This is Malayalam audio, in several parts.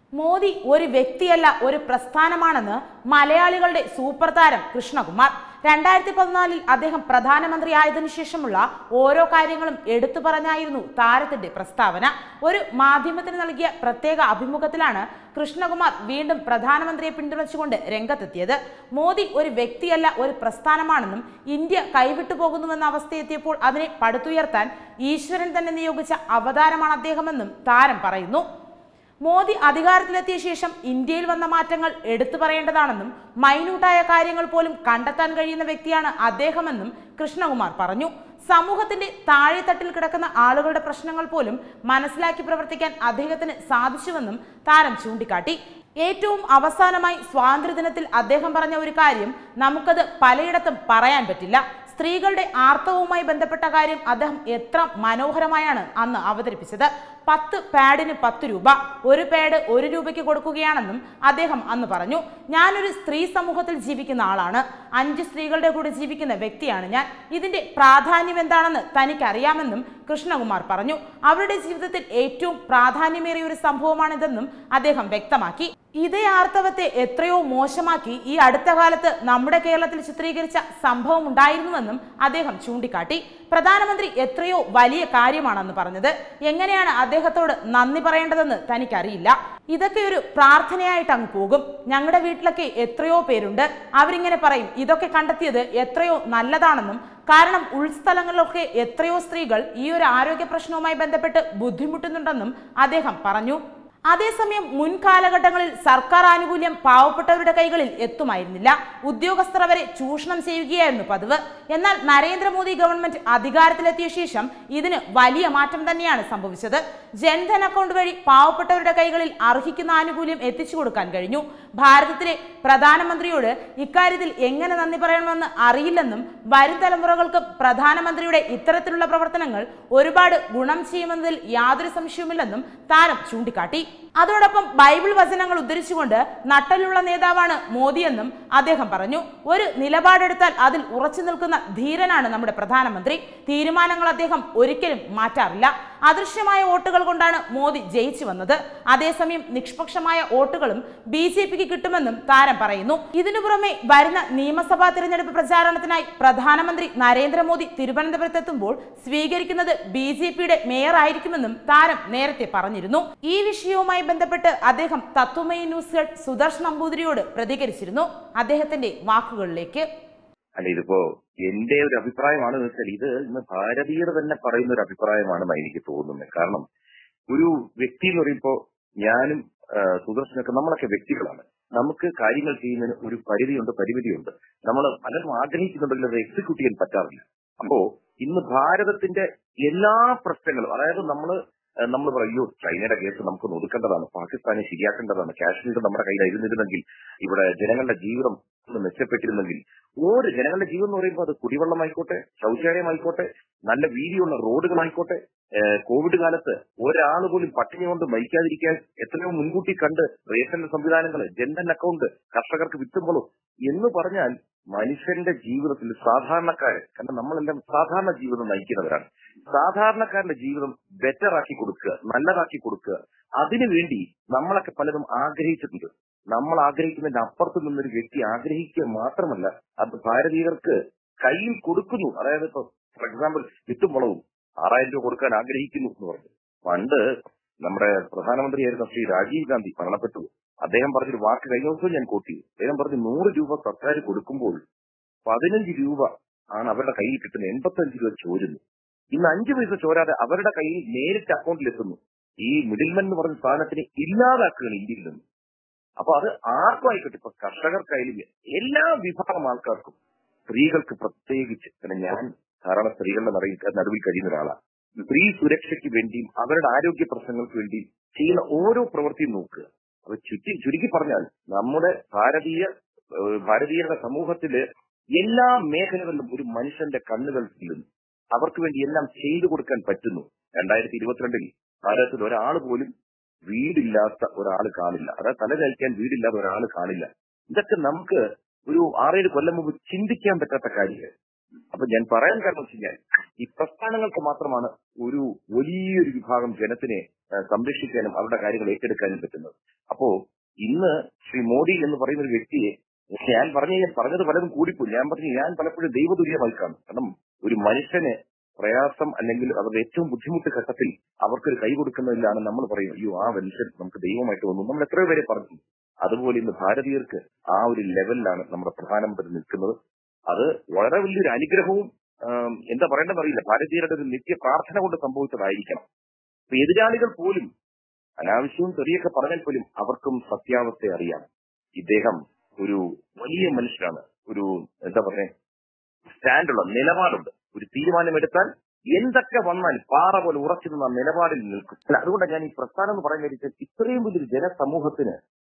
മോദി ഒരു വ്യക്തിയല്ല, ഒരു പ്രസ്ഥാനമാണെന്ന് മലയാളികളുടെ സൂപ്പർ താരം കൃഷ്ണകുമാർ. 2014 അദ്ദേഹം പ്രധാനമന്ത്രിയായതിനു ശേഷമുള്ള ഓരോ കാര്യങ്ങളും എടുത്തു പറഞ്ഞായിരുന്നു താരത്തിന്റെ പ്രസ്താവന. ഒരു മാധ്യമത്തിന് നൽകിയ പ്രത്യേക അഭിമുഖത്തിലാണ് കൃഷ്ണകുമാർ വീണ്ടും പ്രധാനമന്ത്രിയെ പിന്തുണച്ചുകൊണ്ട് രംഗത്തെത്തിയത്. മോദി ഒരു വ്യക്തിയല്ല, ഒരു പ്രസ്ഥാനമാണെന്നും ഇന്ത്യ കൈവിട്ടു പോകുന്നുവെന്ന അവസ്ഥയെത്തിയപ്പോൾ അതിനെ പടുത്തുയർത്താൻ ഈശ്വരൻ തന്നെ നിയോഗിച്ച അവതാരമാണ് അദ്ദേഹമെന്നും താരം പറയുന്നു. മോദി അധികാരത്തിലെത്തിയ ശേഷം ഇന്ത്യയിൽ വന്ന മാറ്റങ്ങൾ എടുത്തു പറയേണ്ടതാണെന്നും മൈന്യൂട്ടായ കാര്യങ്ങൾ പോലും കണ്ടെത്താൻ കഴിയുന്ന വ്യക്തിയാണ് അദ്ദേഹമെന്നും കൃഷ്ണകുമാർ പറഞ്ഞു. സമൂഹത്തിന്റെ താഴെത്തട്ടിൽ കിടക്കുന്ന ആളുകളുടെ പ്രശ്നങ്ങൾ പോലും മനസ്സിലാക്കി പ്രവർത്തിക്കാൻ അദ്ദേഹത്തിന് സാധിച്ചുവെന്നും താരം ചൂണ്ടിക്കാട്ടി. ഏറ്റവും അവസാനമായി സ്വാതന്ത്ര്യദിനത്തിൽ അദ്ദേഹം പറഞ്ഞ ഒരു കാര്യം നമുക്കത് പലയിടത്തും പറയാൻ പറ്റില്ല. സ്ത്രീകളുടെ ആർത്തവവുമായി ബന്ധപ്പെട്ട കാര്യം അദ്ദേഹം എത്ര മനോഹരമായാണ് അന്ന് അവതരിപ്പിച്ചത്. 10 പാഡിന് 10 രൂപ, ഒരു പാഡ് 1 രൂപയ്ക്ക് കൊടുക്കുകയാണെന്നും അദ്ദേഹം അന്ന് പറഞ്ഞു. ഞാനൊരു സ്ത്രീ സമൂഹത്തിൽ ജീവിക്കുന്ന ആളാണ്. 5 സ്ത്രീകളുടെ കൂടെ ജീവിക്കുന്ന വ്യക്തിയാണ് ഞാൻ. ഇതിന്റെ പ്രാധാന്യം എന്താണെന്ന് തനിക്കറിയാമെന്നും കൃഷ്ണകുമാർ പറഞ്ഞു. അവരുടെ ജീവിതത്തിൽ ഏറ്റവും പ്രാധാന്യമേറിയ ഒരു സംഭവമാണിതെന്നും അദ്ദേഹം വ്യക്തമാക്കി. ഇതേ ആർത്തവത്തെ എത്രയോ മോശമാക്കി ഈ അടുത്ത കാലത്ത് നമ്മുടെ കേരളത്തിൽ ചിത്രീകരിച്ച സംഭവം ഉണ്ടായിരുന്നുവെന്നും അദ്ദേഹം ചൂണ്ടിക്കാട്ടി. പ്രധാനമന്ത്രി എത്രയോ വലിയ കാര്യമാണെന്ന് പറഞ്ഞത്. എങ്ങനെയാണ് അദ്ദേഹത്തോട് നന്ദി പറയേണ്ടതെന്ന് തനിക്കറിയില്ല. ഇതൊക്കെ ഒരു പ്രാർത്ഥനയായിട്ട് അങ്ങ് പോകും. ഞങ്ങളുടെ വീട്ടിലൊക്കെ എത്രയോ പേരുണ്ട്, അവരിങ്ങനെ പറയും ഇതൊക്കെ കണ്ടെത്തിയത് എത്രയോ നല്ലതാണെന്നും. കാരണം ഉൾസ്ഥലങ്ങളിലൊക്കെ എത്രയോ സ്ത്രീകൾ ഈ ഒരു ആരോഗ്യ പ്രശ്നവുമായി ബന്ധപ്പെട്ട് ബുദ്ധിമുട്ടുന്നുണ്ടെന്നും അദ്ദേഹം പറഞ്ഞു. അതേസമയം മുൻകാലഘട്ടങ്ങളിൽ സർക്കാർ ആനുകൂല്യം പാവപ്പെട്ടവരുടെ കൈകളിൽ എത്തുമായിരുന്നില്ല. ഉദ്യോഗസ്ഥർ അവരെ ചൂഷണം ചെയ്യുകയായിരുന്നു പതിവ്. എന്നാൽ നരേന്ദ്രമോദി ഗവൺമെന്റ് അധികാരത്തിലെത്തിയ ശേഷം ഇതിന് വലിയ മാറ്റം തന്നെയാണ് സംഭവിച്ചത്. ജൻധൻ അക്കൗണ്ട് വഴി പാവപ്പെട്ടവരുടെ കൈകളിൽ അർഹിക്കുന്ന ആനുകൂല്യം എത്തിച്ചു കൊടുക്കാൻ കഴിഞ്ഞു. ഭാരതത്തിലെ പ്രധാനമന്ത്രിയോട് ഇക്കാര്യത്തിൽ എങ്ങനെ നന്ദി പറയണമെന്ന് അറിയില്ലെന്നും വരും തലമുറകൾക്ക് പ്രധാനമന്ത്രിയുടെ ഇത്തരത്തിലുള്ള പ്രവർത്തനങ്ങൾ ഒരുപാട് ഗുണം ചെയ്യുമെന്നതിൽ യാതൊരു സംശയവുമില്ലെന്നും താരം ചൂണ്ടിക്കാട്ടി. അതോടൊപ്പം ബൈബിൾ വചനങ്ങൾ ഉദ്ധരിച്ചുകൊണ്ട് നട്ടലുള്ള നേതാവാണ് മോദിയെന്നും അദ്ദേഹം പറഞ്ഞു. ഒരു നിലപാടെടുത്താൽ അതിൽ ഉറച്ചു നിൽക്കുന്ന ധീരനാണ് നമ്മുടെ പ്രധാനമന്ത്രി. തീരുമാനങ്ങൾ അദ്ദേഹം ഒരിക്കലും മാറ്റാറില്ല. അദൃശ്യമായ വോട്ടുകൾ കൊണ്ടാണ് മോദി ജയിച്ചു വന്നത്. അതേസമയം നിഷ്പക്ഷമായ വോട്ടുകളും BJPക്ക് കിട്ടുമെന്നും താരം പറയുന്നു. ഇതിനു പുറമെ വരുന്ന നിയമസഭാ തിരഞ്ഞെടുപ്പ് പ്രചാരണത്തിനായി പ്രധാനമന്ത്രി നരേന്ദ്രമോദി തിരുവനന്തപുരത്തെത്തുമ്പോൾ സ്വീകരിക്കുന്നത് BJPയുടെ മേയർ ആയിരിക്കുമെന്നും താരം നേരത്തെ പറഞ്ഞിരുന്നു. ഈ വിഷയവുമായി ബന്ധപ്പെട്ട് അദ്ദേഹം തത്വമയി ന്യൂസ് ഹെഡ് സുദർശൻ നമ്പൂതിരിയോട് പ്രതികരിച്ചിരുന്നു. അദ്ദേഹത്തിന്റെ വാക്കുകളിലേക്ക്. അല്ല, ഇതിപ്പോ എന്റെ ഒരു അഭിപ്രായമാണ് വെച്ചാൽ ഇത് ഇന്ന് ഭാരതീയർ തന്നെ പറയുന്ന ഒരു അഭിപ്രായമാണെന്ന് എനിക്ക് തോന്നുന്നത്. കാരണം ഒരു വ്യക്തി എന്ന് പറയുമ്പോ ഞാനും സുദർശനൊക്കെ നമ്മളൊക്കെ വ്യക്തികളാണ്. നമുക്ക് കാര്യങ്ങൾ ചെയ്യുന്നതിന് ഒരു പരിമിതിയുണ്ട്. നമ്മൾ പലരും ആഗ്രഹിക്കുന്നുണ്ടെങ്കിൽ അത് എക്സിക്യൂട്ട് ചെയ്യാൻ പറ്റാറില്ല. അപ്പോ ഇന്ന് ഭാരതത്തിന്റെ എല്ലാ പ്രശ്നങ്ങളും, അതായത് നമ്മൾ പറയോ ചൈനയുടെ കേസ് നമുക്ക് ഒതുക്കേണ്ടതാണ്, പാകിസ്ഥാനെ ശരിയാക്കേണ്ടതാണ്, കാശ്മീർ നമ്മുടെ കയ്യിലായിരുന്നിരുന്നെങ്കിൽ, ഇവിടെ ജനങ്ങളുടെ ജീവിതം മെച്ചപ്പെട്ടിരുന്നെങ്കിൽ, ജനങ്ങളുടെ ജീവിതം എന്ന് പറയുമ്പോൾ അത് കുടിവെള്ളമായിക്കോട്ടെ, ശൗചാലയമായിക്കോട്ടെ, നല്ല വീതിയുള്ള റോഡുകളായിക്കോട്ടെ, കോവിഡ് കാലത്ത് ഒരാൾ പോലും പട്ടിണി കൊണ്ട് മരിക്കാതിരിക്കാൻ എത്രയോ മുൻകൂട്ടി കണ്ട് റേഷന്റെ സംവിധാനങ്ങൾ, ജൻധൻ അക്കൗണ്ട്, കർഷകർക്ക് വിത്തുമ്പോഴും എന്ന് പറഞ്ഞാൽ മനുഷ്യന്റെ ജീവിതത്തിൽ സാധാരണക്കാരൻ, കാരണം നമ്മളെല്ലാം സാധാരണ ജീവിതം നയിക്കുന്നവരാണ്, സാധാരണക്കാരന്റെ ജീവിതം ബെറ്റർ ആക്കി കൊടുക്കുക, നല്ലതാക്കി കൊടുക്കുക, അതിനുവേണ്ടി നമ്മളൊക്കെ പലതും ആഗ്രഹിച്ചിട്ടുണ്ട്. നമ്മൾ ആഗ്രഹിക്കുന്നതിന്റെ അപ്പുറത്ത് നിന്നൊരു വ്യക്തി ആഗ്രഹിക്കുക മാത്രമല്ല, അത് ഭാരതീയർക്ക് കയ്യിൽ കൊടുക്കുന്നു. അതായത് ഇപ്പൊ ഫോർ എക്സാമ്പിൾ വിത്തും വളവും 6000 രൂപ കൊടുക്കാൻ ആഗ്രഹിക്കുന്നു എന്ന് പറഞ്ഞു. പണ്ട് നമ്മുടെ പ്രധാനമന്ത്രിയായിരുന്ന ശ്രീ രാജീവ് ഗാന്ധി മരണപ്പെട്ടു. അദ്ദേഹം പറഞ്ഞൊരു വാക്ക് കഴിഞ്ഞ ദിവസം ഞാൻ കോട്ട് ചെയ്തു. അദ്ദേഹം പറഞ്ഞു 100 രൂപ സർക്കാർ കൊടുക്കുമ്പോൾ 15 രൂപ ആണ് അവരുടെ കയ്യിൽ കിട്ടുന്നത്, 85 രൂപ ചോരുന്നു. ഇന്ന് 5 പൈസ ചോരാതെ അവരുടെ കയ്യിൽ നേരിട്ട് അക്കൗണ്ടിൽ എത്തുന്നു. ഈ മിഡിൽമെൻ എന്ന് പറഞ്ഞ സാധനത്തിനെ ഇല്ലാതാക്കുകയാണ് ഇന്ത്യയിൽ നിന്ന്. അപ്പൊ അത് ആർക്കും ആയിക്കോട്ടെ, ഇപ്പൊ കർഷകർക്കായാലും എല്ലാ വിഭാഗം ആൾക്കാർക്കും, സ്ത്രീകൾക്ക് പ്രത്യേകിച്ച്, കാരണം ഞാൻ ധാരാളം സ്ത്രീകളുടെ നടുവിൽ കഴിയുന്ന ഒരാളാണ്. സ്ത്രീ സുരക്ഷയ്ക്ക് വേണ്ടിയും അവരുടെ ആരോഗ്യ പ്രശ്നങ്ങൾക്ക് വേണ്ടിയും ചെയ്യുന്ന ഓരോ പ്രവൃത്തിയും നോക്കുക. അപ്പൊ ചുരുക്കി പറഞ്ഞാൽ നമ്മുടെ ഭാരതീയരുടെ സമൂഹത്തില് എല്ലാ മേഖലകളിലും ഒരു മനുഷ്യന്റെ കണ്ണുകൾ ചെല്ലുന്നു. അവർക്ക് വേണ്ടി എല്ലാം ചെയ്തു കൊടുക്കാൻ പറ്റുന്നു. 2022 ഭാരതത്തിൽ ഒരാൾ പോലും വീടില്ലാത്ത ഒരാൾ കാണില്ല, അതായത് തല കഴിക്കാൻ വീടില്ലാത്ത ഒരാൾ കാണില്ല. ഇതൊക്കെ നമുക്ക് ഒരു 6-7 കൊല്ലം മുമ്പ് ചിന്തിക്കാൻ പറ്റാത്ത കാര്യങ്ങൾ. അപ്പൊ ഞാൻ പറയാൻ കാരണം വെച്ച് കഴിഞ്ഞാൽ ഈ പ്രസ്ഥാനങ്ങൾക്ക് മാത്രമാണ് ഒരു വലിയൊരു വിഭാഗം ജനത്തിനെ സംരക്ഷിക്കാനും അവരുടെ കാര്യങ്ങൾ ഏറ്റെടുക്കാനും പറ്റുന്നത്. അപ്പോ ഇന്ന് ശ്രീ മോദി എന്ന് പറയുന്ന ഒരു വ്യക്തിയെ ഞാൻ പറഞ്ഞത് പലതും കൂടിപ്പോയി. ഞാൻ പലപ്പോഴും ദൈവതുല്യമായി കാണും. കാരണം ഒരു മനുഷ്യന് പ്രയാസം അല്ലെങ്കിൽ അവരുടെ ഏറ്റവും ബുദ്ധിമുട്ട് ഘട്ടത്തിൽ അവർക്കൊരു കൈ കൊടുക്കുന്നതിലാണ് നമ്മൾ പറയും, അയ്യോ ആ മനുഷ്യൻ നമുക്ക് ദൈവമായിട്ട് വന്നു. നമ്മൾ എത്രയോ പേരെ പറഞ്ഞു. അതുപോലെ ഇന്ന് ഭാരതീയർക്ക് ആ ഒരു ലെവലിലാണ് നമ്മുടെ പ്രധാനമന്ത്രി നിൽക്കുന്നത്. അത് വളരെ വലിയൊരു അനുഗ്രഹവും എന്താ പറയേണ്ടതെന്ന് അറിയില്ല. ഭാരതീയരുടെ ഒരു നിത്യ പ്രാർത്ഥന കൊണ്ട് സംഭവിച്ചതായിരിക്കണം. എതിരാളികൾ പോലും അനാവശ്യവും ചെറിയൊക്കെ പറഞ്ഞാൽ പോലും അവർക്കും സത്യാവസ്ഥ അറിയാം. ഇദ്ദേഹം ഒരു വലിയ മനുഷ്യനാണ്. ഒരു എന്താ പറയുക, സ്റ്റാൻഡുള്ള നിലപാടുണ്ട്. ഒരു തീരുമാനമെടുത്താൽ എന്തൊക്കെ വന്നാൽ പാറ പോലെ ഉറച്ചു നിന്ന നിലപാടിൽ നിൽക്കും. അതുകൊണ്ടാണ് ഞാൻ ഈ പ്രസ്ഥാനം എന്ന് പറയാൻ വേണ്ടിയിട്ട് ഇത്രയും വലിയൊരു ജനസമൂഹത്തിന്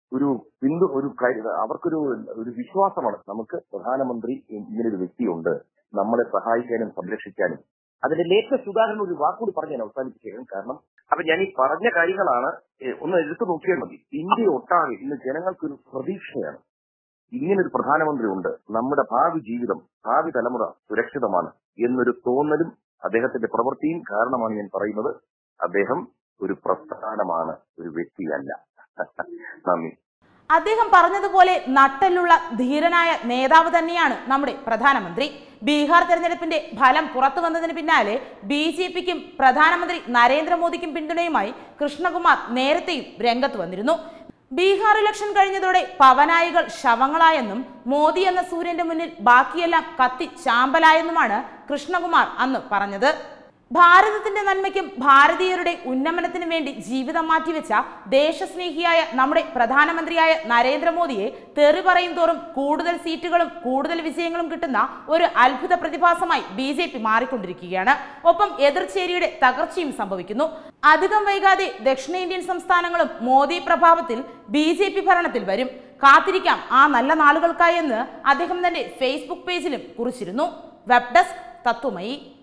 അവർക്കൊരു വിശ്വാസമാണ്. നമുക്ക് പ്രധാനമന്ത്രി ഇങ്ങനൊരു വ്യക്തിയുണ്ട് നമ്മളെ സഹായിക്കാനും സംരക്ഷിക്കാനും. അതിന്റെ ലേറ്റസ്റ്റ് ഉദാഹരണം ഒരു വാക്കുകൂടി പറഞ്ഞ് ഞാൻ അവസാനിപ്പിക്കുകയാണ്. കാരണം അപ്പൊ ഞാൻ ഈ പറഞ്ഞ കാര്യങ്ങളാണ് ഒന്ന് എടുത്തു നോക്കിയാൽ മതി. ഇന്ത്യ ഒട്ടാകെ ഇന്ന് ജനങ്ങൾക്കൊരു പ്രതീക്ഷയാണ്. ഇങ്ങനൊരു പ്രധാനമന്ത്രി ഉണ്ട്, നമ്മുടെ ഭാവി ജീവിതം, ഭാവി തലമുറ സുരക്ഷിതമാണ് എന്നൊരു തോന്നലും അദ്ദേഹത്തിന്റെ പ്രവൃത്തിയും കാരണമാണ് ഞാൻ പറയുന്നത്. അദ്ദേഹം ഒരു പ്രസ്ഥാനമാണ്, ഒരു വ്യക്തിയല്ല. നന്ദി. അദ്ദേഹം പറഞ്ഞതുപോലെ നട്ടെല്ലുള്ള ധീരനായ നേതാവ് തന്നെയാണ് നമ്മുടെ പ്രധാനമന്ത്രി. ബീഹാർ തെരഞ്ഞെടുപ്പിന്റെ ഫലം പുറത്തു വന്നതിന് പിന്നാലെ BJPക്കും പ്രധാനമന്ത്രി നരേന്ദ്രമോദിക്കും പിന്തുണയുമായി കൃഷ്ണകുമാർ നേരത്തെയും രംഗത്ത് വന്നിരുന്നു. ബീഹാർ ഇലക്ഷൻ കഴിഞ്ഞതോടെ പവനായികൾ ശവങ്ങളായെന്നും മോദി എന്ന സൂര്യന്റെ മുന്നിൽ ബാക്കിയെല്ലാം കത്തി ചാമ്പലായെന്നുമാണ് കൃഷ്ണകുമാർ അന്ന് പറഞ്ഞത്. ഭാരതത്തിന്റെ നന്മയ്ക്കും ഭാരതീയരുടെ ഉന്നമനത്തിനും വേണ്ടി ജീവിതം മാറ്റിവെച്ച ദേശസ്നേഹിയായ നമ്മുടെ പ്രധാനമന്ത്രിയായ നരേന്ദ്രമോദിയെ തെറി പറയും തോറും കൂടുതൽ സീറ്റുകളും കൂടുതൽ വിജയങ്ങളും കിട്ടുന്ന ഒരു അത്ഭുത പ്രതിഭാസമായി BJP മാറിക്കൊണ്ടിരിക്കുകയാണ്. ഒപ്പം എതിർചേരിയുടെ തകർച്ചയും സംഭവിക്കുന്നു. അധികം വൈകാതെ ദക്ഷിണേന്ത്യൻ സംസ്ഥാനങ്ങളും മോദി പ്രഭാവത്തിൽ BJP ഭരണത്തിൽ വരും. കാത്തിരിക്കാം ആ നല്ല നാളുകൾക്കായി എന്ന് അദ്ദേഹം തന്റെ ഫേസ്ബുക്ക് പേജിലും കുറിച്ചിരുന്നു. Web desk Tatwamayi.